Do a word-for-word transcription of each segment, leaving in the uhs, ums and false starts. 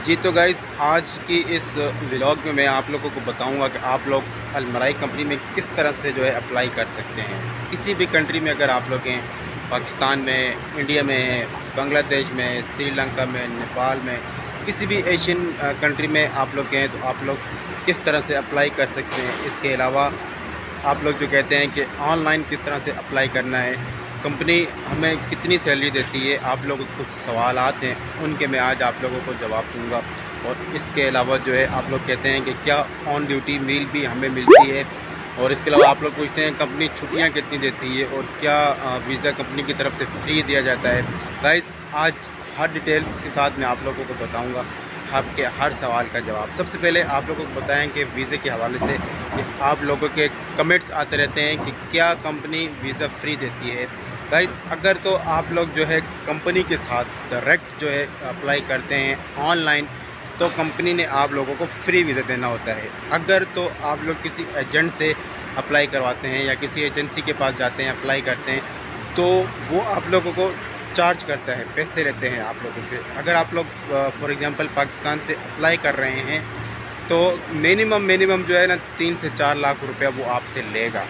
जी तो गाइज़, आज की इस व्लॉग में मैं आप लोगों को बताऊंगा कि आप लोग अलमराई कंपनी में किस तरह से जो है अप्लाई कर सकते हैं। किसी भी कंट्री में अगर आप लोग हैं, पाकिस्तान में, इंडिया में, बांग्लादेश में, श्रीलंका में, नेपाल में, किसी भी एशियन कंट्री में आप लोग हैं तो आप लोग किस तरह से अप्लाई कर सकते हैं। इसके अलावा आप लोग जो कहते हैं कि ऑनलाइन किस तरह से अप्लाई करना है, कंपनी हमें कितनी सैलरी देती है, आप लोगों को कुछ सवाल आते हैं उनके मैं आज आप लोगों को जवाब दूंगा। और इसके अलावा जो है आप लोग कहते हैं कि क्या ऑन ड्यूटी मील भी हमें मिलती है, और इसके अलावा आप लोग पूछते हैं कंपनी छुट्टियां कितनी देती है और क्या वीज़ा कंपनी की तरफ से फ्री दिया जाता है। गाइस, आज हर डिटेल्स के साथ मैं आप लोगों को बताऊँगा आपके हर सवाल का जवाब। सबसे पहले आप लोगों को बताएं कि वीज़े के हवाले से कि आप लोगों के कमेंट्स आते रहते हैं कि क्या कंपनी वीज़ा फ्री देती है। गाइस, अगर तो आप लोग जो है कंपनी के साथ डायरेक्ट जो है अप्लाई करते हैं ऑनलाइन, तो कंपनी ने आप लोगों को फ्री वीज़ा देना होता है। अगर तो आप लोग किसी एजेंट से अप्लाई करवाते हैं या किसी एजेंसी के पास जाते हैं अप्लाई करते हैं, तो वो आप लोगों को चार्ज करता है, पैसे लेते हैं आप लोगों से। अगर आप लोग फॉर एग्ज़ाम्पल पाकिस्तान से अप्लाई कर रहे हैं तो मिनिमम मिनिमम जो है ना तीन से चार लाख रुपया वो आपसे लेगा,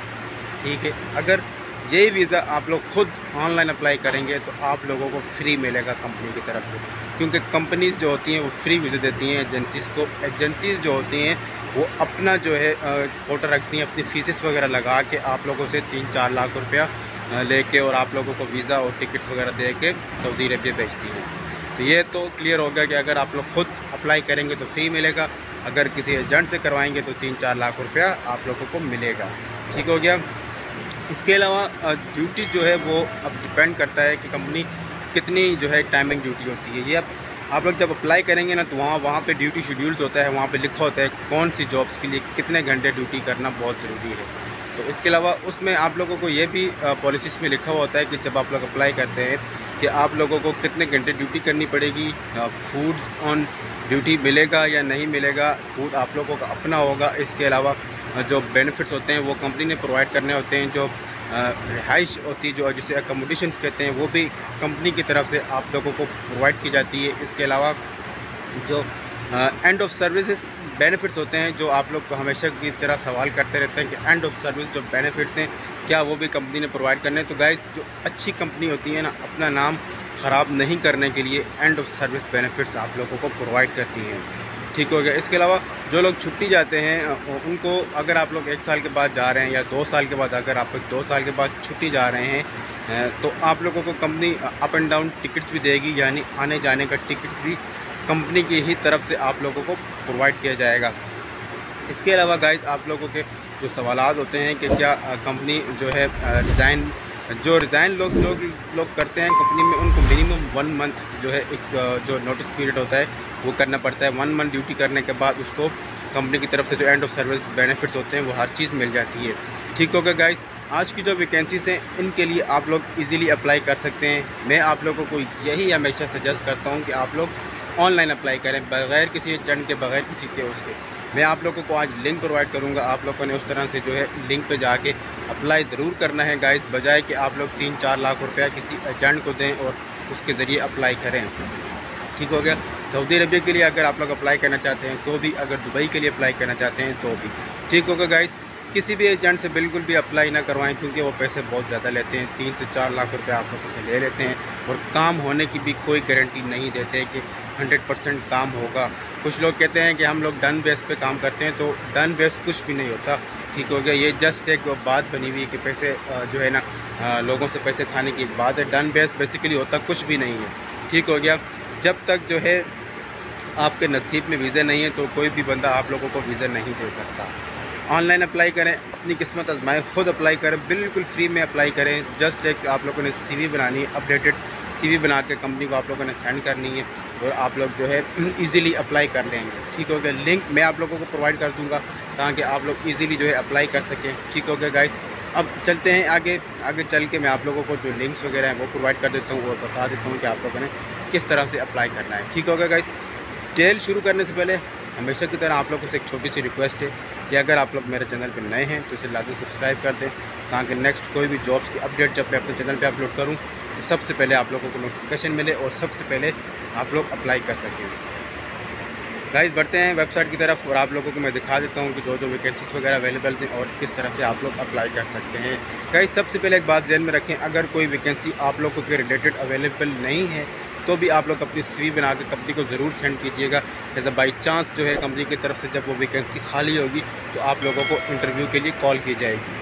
ठीक है। अगर यही वीज़ा आप लोग खुद ऑनलाइन अप्लाई करेंगे तो आप लोगों को फ्री मिलेगा कंपनी की तरफ से, क्योंकि कंपनीज़ जो होती हैं वो फ्री वीज़ा देती हैं एजेंसीज़ को। एजेंसीज़ जो होती हैं वो अपना जो है कोटा रखती हैं, अपनी फ़ीसेस वगैरह लगा के आप लोगों से तीन चार लाख रुपया लेके और आप लोगों को वीज़ा और टिकट्स वगैरह दे के सऊदी अरबिया भेजती हैं। तो ये तो क्लियर हो गया कि अगर आप लोग खुद अप्लाई करेंगे तो फ्री मिलेगा, अगर किसी एजेंट से करवाएंगे तो तीन चार लाख रुपया आप लोगों को मिलेगा, ठीक हो गया। इसके अलावा ड्यूटी जो है वो अब डिपेंड करता है कि कंपनी कितनी जो है टाइमिंग ड्यूटी होती है। ये अब आप लोग जब अप्लाई करेंगे ना तो वहाँ वहाँ पे ड्यूटी शेड्यूल्स होता है, वहाँ पे लिखा होता है कौन सी जॉब्स के लिए कितने घंटे ड्यूटी करना बहुत ज़रूरी है। तो इसके अलावा उसमें आप लोगों को ये भी पॉलिसीज़ में लिखा हुआ होता है कि जब आप लोग अप्लाई करते हैं कि आप लोगों को कितने घंटे ड्यूटी करनी पड़ेगी, फूड ऑन ड्यूटी मिलेगा या नहीं मिलेगा, फूड आप लोगों का अपना होगा। इसके अलावा जो बेनिफिट्स होते हैं वो कंपनी ने प्रोवाइड करने होते हैं, जो रिहाइश होती है जो जिसे अकोमोडेशंस कहते हैं वो भी कंपनी की तरफ से आप लोगों को प्रोवाइड की जाती है। इसके अलावा जो एंड ऑफ सर्विसेज बेनिफिट्स होते हैं, जो आप लोग को हमेशा की तरह सवाल करते रहते हैं कि एंड ऑफ सर्विस जो बेनिफिट्स हैं क्या वो भी कंपनी ने प्रोवाइड करने हैं। तो गाइस, जो अच्छी कंपनी होती है ना, अपना नाम ख़राब नहीं करने के लिए एंड ऑफ सर्विस बेनिफिट्स आप लोगों को प्रोवाइड करती हैं, ठीक हो गया। इसके अलावा जो लोग छुट्टी जाते हैं उनको, अगर आप लोग एक साल के बाद जा रहे हैं या दो साल के बाद, अगर आप लोग दो साल के बाद छुट्टी जा रहे हैं तो आप लोगों को company up and down tickets भी देगी, यानी आने जाने का टिकट्स भी कंपनी की ही तरफ से आप लोगों को प्रोवाइड किया जाएगा। इसके अलावा गाइस, आप लोगों के जो सवालात होते हैं कि क्या कंपनी जो है रिज़ाइन जो रिज़ाइन लोग जो लोग करते हैं कंपनी में, उनको मिनिमम वन मंथ जो है एक जो नोटिस पीरियड होता है वो करना पड़ता है। वन मंथ ड्यूटी करने के बाद उसको कंपनी की तरफ से जो एंड ऑफ सर्विस बेनिफिट्स होते हैं वो हर चीज़ मिल जाती है, ठीक होगा गाइस। आज की जो वैकेंसीज हैं इनके लिए आप लोग इजीली अप्लाई कर सकते हैं। मैं आप लोगों को यही हमेशा सजेस्ट करता हूँ कि आप लोग ऑनलाइन अप्लाई करें, बगैर किसी एजेंट के, बगैर किसी के उसके। मैं आप लोगों को आज लिंक प्रोवाइड करूंगा, आप लोगों ने उस तरह से जो है लिंक पे जाके अप्लाई ज़रूर करना है गाइस, बजाय कि आप लोग तीन चार लाख रुपया किसी एजेंट को दें और उसके ज़रिए अप्लाई करें, ठीक हो गया। सऊदी अरबिया के लिए अगर आप लोग अप्लाई करना चाहते हैं तो भी, अगर दुबई के लिए अप्लाई करना चाहते हैं तो भी, ठीक होगा गाइस। किसी भी एजेंट से बिल्कुल भी अप्लाई ना करवाएं, क्योंकि वो पैसे बहुत ज़्यादा लेते हैं, तीन से चार लाख रुपये आप लोगों से ले लेते हैं और काम होने की भी कोई गारंटी नहीं देते कि हंड्रेड परसेंट काम होगा। कुछ लोग कहते हैं कि हम लोग डन बेस पे काम करते हैं, तो डन बेस कुछ भी नहीं होता, ठीक हो गया। ये जस्ट एक बात बनी हुई है कि पैसे जो है ना लोगों से पैसे खाने की एक बात है। डन बेस बेसिकली होता कुछ भी नहीं है, ठीक हो गया। जब तक जो है आपके नसीब में वीज़ा नहीं है तो कोई भी बंदा आप लोगों को वीज़ा नहीं दे सकता। ऑनलाइन अप्लाई करें, अपनी किस्मत आजमाएं, खुद अप्लाई करें, बिल्कुल फ्री में अप्लाई करें। जस्ट एक आप लोगों ने सीवी बनानी है, अपडेटेड सीवी बना के कंपनी को आप लोगों ने सेंड करनी है और आप लोग जो है इजीली अप्लाई कर लेंगे, ठीक हो गया। लिंक मैं आप लोगों को प्रोवाइड कर दूंगा ताकि आप लोग इजीली जो है अप्लाई कर सकें, ठीक हो गया गाइस। अब चलते हैं आगे आगे चल के मैं आप लोगों को जो लिंक्स वगैरह हैं वो प्रोवाइड कर देता हूँ और बता देता हूँ कि आप लोगों ने किस तरह से अप्लाई करना है, ठीक हो गया गाइस। डिटेल शुरू करने से पहले हमेशा की तरह आप लोगों से एक छोटी सी रिक्वेस्ट है कि अगर आप लोग मेरे चैनल पर नए हैं तो इसे लाजमी सब्सक्राइब कर दें, ताकि नेक्स्ट कोई भी जॉब्स की अपडेट जब मैं अपने चैनल पे अपलोड करूं तो सबसे पहले आप लोगों को नोटिफिकेशन मिले और सबसे पहले आप लोग अप्लाई कर सकें। गाइस बढ़ते हैं वेबसाइट की तरफ और आप लोगों को मैं दिखा देता हूं कि जो जो वैकेंसीज़ वगैरह अवेलेबल हैं और किस तरह से आप लोग अप्लाई कर सकते हैं। गाइस सबसे पहले एक बात ध्यान में रखें, अगर कोई वैकेंसी आप लोगों के रिलेटेड अवेलेबल नहीं है तो भी आप लोग अपनी सीवी बना के कंपनी को ज़रूर सेंड कीजिएगा। जैसे बाई चांस जो है कंपनी की तरफ से जब वो वैकेंसी खाली होगी तो आप लोगों को इंटरव्यू के लिए कॉल की जाएगी।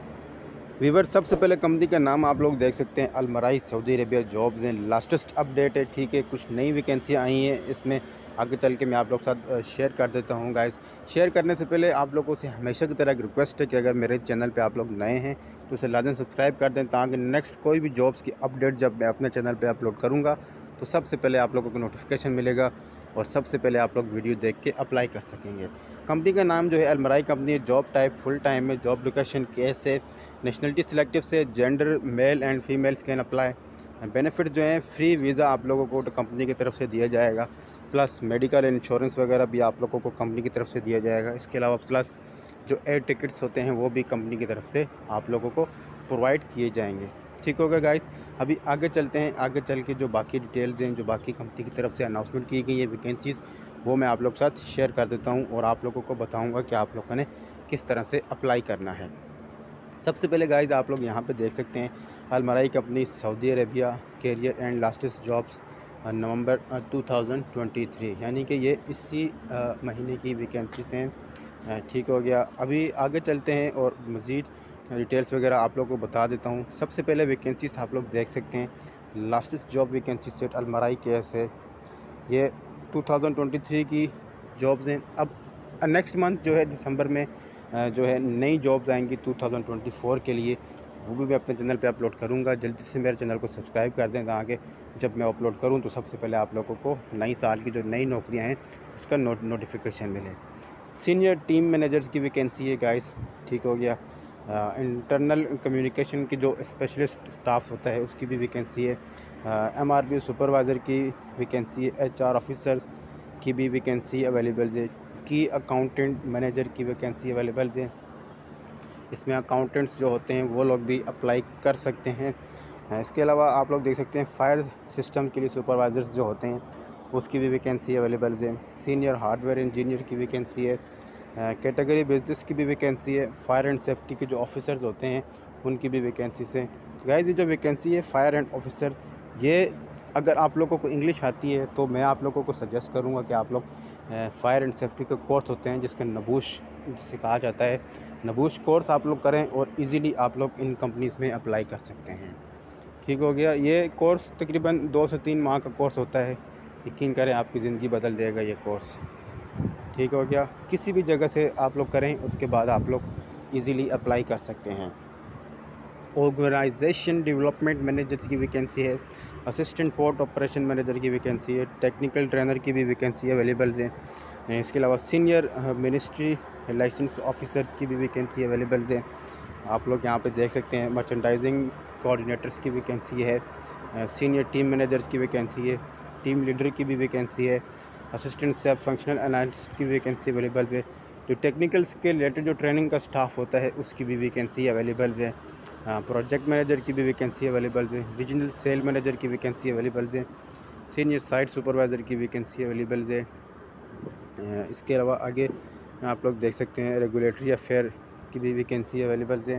वीवर सबसे पहले कंपनी का नाम आप लोग देख सकते हैं, अलमराई सऊदी अरेबिया जॉब्स हैं। लास्टेस्ट अपडेट है, ठीक है, कुछ नई वैकेंसियाँ आई हैं इसमें। आगे चल के मैं आप लोग साथ शेयर कर देता हूं। गाइस शेयर करने से पहले आप लोगों से हमेशा की तरह एक रिक्वेस्ट है कि अगर मेरे चैनल पे आप लोग नए हैं तो उसे लाजमी सब्सक्राइब कर दें, ताकि नेक्स्ट कोई भी जॉब्स की अपडेट जब मैं अपने चैनल पे अपलोड करूंगा तो सबसे पहले आप लोगों को नोटिफिकेशन मिलेगा और सबसे पहले आप लोग वीडियो देख के अप्लाई कर सकेंगे। कंपनी का नाम जो है अलमराई कंपनी है। जॉब टाइप फुल टाइम है। जॉब लोकेशन केस है। नेशनलिटी सिलेक्टिव से, gender male and females can apply. Benefit जो है फ्री वीज़ा आप लोगों को कंपनी की तरफ से दिया जाएगा, प्लस मेडिकल इंश्योरेंस वगैरह भी आप लोगों को कंपनी की तरफ से दिया जाएगा। इसके अलावा प्लस जो एयर टिकट्स होते हैं वो भी कंपनी की तरफ से आप लोगों को प्रोवाइड किए जाएंगे। ठीक होगा गाइस, अभी आगे चलते हैं। आगे चल के जो बाकी डिटेल्स हैं, जो बाकी कंपनी की तरफ से अनाउंसमेंट की गई है वैकेंसीज़, वो मैं आप लोग के साथ शेयर कर देता हूँ और आप लोगों को बताऊँगा कि आप लोगों ने किस तरह से अप्लाई करना है। सबसे पहले गाइस आप लोग यहाँ पे देख सकते हैं, Almarai company Saudi Arabia career and latest jobs November two thousand twenty three, यानी कि ये इसी आ, महीने की वैकेंसीज हैं। ठीक हो गया, अभी आगे चलते हैं और मज़ीद डिटेल्स वगैरह आप लोगों को बता देता हूँ। सबसे पहले वैकेंसीज आप लोग देख सकते हैं, लास्टेस्ट जॉब वैकेंसी सेट अलमराई केस है, ये टू थाउजेंड ट्वेंटी थ्री की जॉब्स हैं। अब नेक्स्ट मंथ जो है दिसंबर में जो है नई जॉब्स आएंगी टू थाउजेंड ट्वेंटी फोर के लिए, वो भी मैं अपने चैनल पे अपलोड करूँगा। जल्दी से मेरे चैनल को सब्सक्राइब कर दें ताकि जब मैं अपलोड करूँ तो सबसे पहले आप लोगों को नई साल की जो नई नौकरियाँ हैं उसका नोट नोटिफिकेशन मिले। सीनियर टीम मैनेजर्स की वैकेंसी है गाइस, ठीक हो गया। इंटरनल कम्युनिकेशन की जो स्पेशलिस्ट स्टाफ होता है उसकी भी वैकेंसी है। एम आर बी सुपरवाइज़र की वैकेंसी है। एच आर ऑफिसर्स की भी वैकेंसी अवेलेबल है। की अकाउंटेंट मैनेजर की वैकेंसी अवेलेबल है। इसमें अकाउंटेंट्स जो होते हैं वो लोग भी अप्लाई कर सकते हैं। इसके अलावा आप लोग देख सकते हैं फायर सिस्टम के लिए सुपरवाइज़र्स जो होते हैं उसकी भी वैकेंसी अवेलेबल है। सीनियर हार्डवेयर इंजीनियर की वैकेंसी है। कैटेगरी बिजनेस की भी वैकेंसी है। फायर एंड सेफ्टी के जो ऑफिसर्स होते हैं उनकी भी वैकेंसी है। गाइस ये जो वैकेंसी है फायर एंड ऑफिसर, ये अगर आप लोगों को इंग्लिश आती है तो मैं आप लोगों को सजेस्ट करूंगा कि आप लोग फायर एंड सेफ्टी के कोर्स होते हैं जिसका नबूश जिसे कहा जाता है, नबूश कोर्स आप लोग करें और इजीली आप लोग इन कंपनीज़ में अप्लाई कर सकते हैं। ठीक हो गया, ये कोर्स तकरीबन दो से तीन माह का कोर्स होता है। यकीन करें आपकी ज़िंदगी बदल देगा ये कोर्स। ठीक हो गया, किसी भी जगह से आप लोग करें उसके बाद आप लोग ईज़िली अप्लाई कर सकते हैं। ऑर्गेनाइजेशन डेवलपमेंट मैनेजर की वैकेंसी है। असिस्टेंट पोर्ट ऑपरेशन मैनेजर की वैकेंसी है। टेक्निकल ट्रेनर की भी वैकेंसी अवेलेबल है। इसके अलावा सीनियर मिनिस्ट्री लाइसेंस ऑफिसर्स की भी वैकेंसी अवेलेबल है। आप लोग यहाँ पे देख सकते हैं। मर्चेंडाइजिंग कोऑर्डिनेटर्स की वैकेंसी है। सीनियर टीम मैनेजर्स की वैकेंसी है। टीम लीडर की भी वैकेंसी है। असिस्टेंट सेफ फंक्शनल एनालिस्ट की वैकेंसी अवेलेबल है। जो टेक्निकल्स के रिलेटेड जो ट्रेनिंग का स्टाफ होता है उसकी भी वैकेंसी अवेलेबल है। प्रोजेक्ट मैनेजर की भी वैकेंसी अवेलेबल है। रीजनल सेल मैनेजर की वैकेंसी अवेलेबल है। सीनियर साइट सुपरवाइज़र की वैकेंसी अवेलेबल है। इसके अलावा आगे आप लोग देख सकते हैं रेगुलेटरी अफेयर की भी वैकेंसी अवेलेबल है।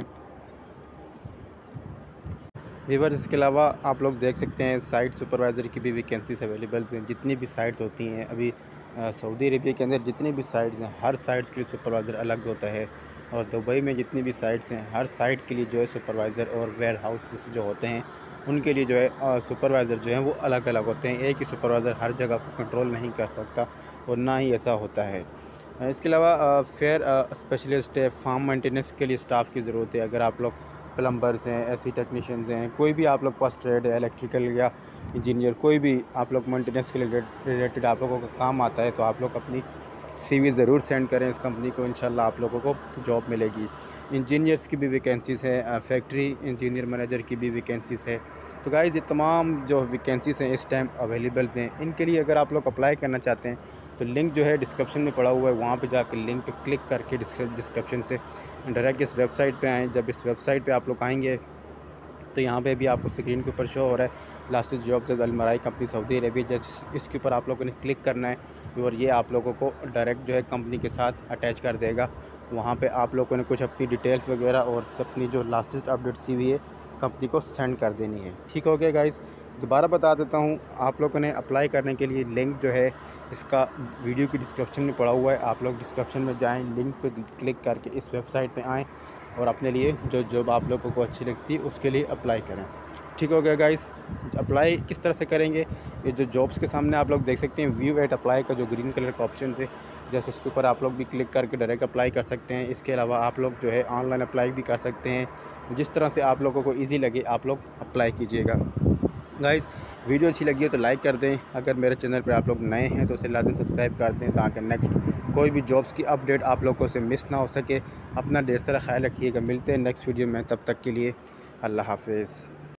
व्यूअर्स इसके अलावा आप लोग देख सकते हैं साइट सुपरवाइज़र की भी वैकेंसीज अवेलेबल हैं। जितनी भी साइट्स होती हैं अभी सऊदी अरेबिया के अंदर जितनी भी साइट्स हैं हर साइट्स के लिए सुपरवाइज़र अलग होता है, और दुबई में जितनी भी साइट्स हैं हर साइट के लिए जो है सुपरवाइज़र और वेयर हाउस जो होते हैं उनके लिए जो है सुपरवाइज़र जो हैं वो अलग अलग होते हैं। एक ही सुपरवाइज़र हर जगह को कंट्रोल नहीं कर सकता और ना ही ऐसा होता है। इसके अलावा फेयर स्पेशलिस्ट है। फार्म मेंटेनेंस के लिए स्टाफ की ज़रूरत है। अगर आप लोग प्लम्बर्स हैं, एसी टेक्नीशियंस हैं, कोई भी आप लोग पास ट्रेड है, इलेक्ट्रिकल या इंजीनियर, कोई भी आप लोग मेंटेनेंस के रिलेटेड आप लोगों का काम आता है तो आप लोग अपनी सीवी ज़रूर सेंड करें इस कंपनी को, इंशाल्लाह आप लोगों को जॉब मिलेगी। इंजीनियर्स की भी वैकेंसीज़ है। फैक्ट्री इंजीनियर मैनेजर की भी वैकेंसीज़ है। तो गाइस ये तमाम जो वैकेंसीज़ हैं इस टाइम अवेलेबल हैं। इनके लिए अगर आप लोग अप्लाई करना चाहते हैं तो लिंक जो है डिस्क्रिप्शन में पड़ा हुआ है, वहाँ पे जाकर लिंक पे क्लिक करके डिस्क्रिप्शन से डायरेक्ट इस वेबसाइट पे आएँ। जब इस वेबसाइट पे आप लोग आएंगे तो यहाँ पे भी आपको स्क्रीन के ऊपर शो हो रहा है last jobs Almarai company Saudi Arabia. जैसे इसके ऊपर आप लोगों ने क्लिक करना है और ये आप लोगों को डायरेक्ट जो है कंपनी के साथ अटैच कर देगा। वहाँ पे आप लोगों ने कुछ अपनी डिटेल्स वगैरह और अपनी जो लास्टेस्ट अपडेट सी हुई है कंपनी को सेंड कर देनी है। ठीक हो गया गाइस। दोबारा बता देता हूँ, आप लोगों ने अप्लाई करने के लिए लिंक जो है इसका वीडियो की डिस्क्रिप्शन में पड़ा हुआ है। आप लोग डिस्क्रिप्शन में जाएं, लिंक पे क्लिक करके इस वेबसाइट पे आएँ और अपने लिए जो जॉब आप लोगों को अच्छी लगती है उसके लिए अप्लाई करें। ठीक हो गया गाइस। अप्लाई किस तरह से करेंगे, ये जो जॉब्स के सामने आप लोग देख सकते हैं व्यू एट अप्लाई का जो ग्रीन कलर का ऑप्शन है, जैसे इसके ऊपर आप लोग भी क्लिक करके डायरेक्ट अप्लाई कर सकते हैं। इसके अलावा आप लोग जो है ऑनलाइन अप्लाई भी कर सकते हैं। जिस तरह से आप लोगों को ईजी लगे आप लोग अप्लाई कीजिएगा। गाइस वीडियो अच्छी लगी हो तो लाइक कर दें। अगर मेरे चैनल पर आप लोग नए हैं तो उसे लाजमी सब्सक्राइब कर दें ताकि नेक्स्ट कोई भी जॉब्स की अपडेट आप लोगों से मिस ना हो सके। अपना ढेर सारा ख्याल रखिएगा। मिलते हैं नेक्स्ट वीडियो में, तब तक के लिए अल्लाह हाफिज़।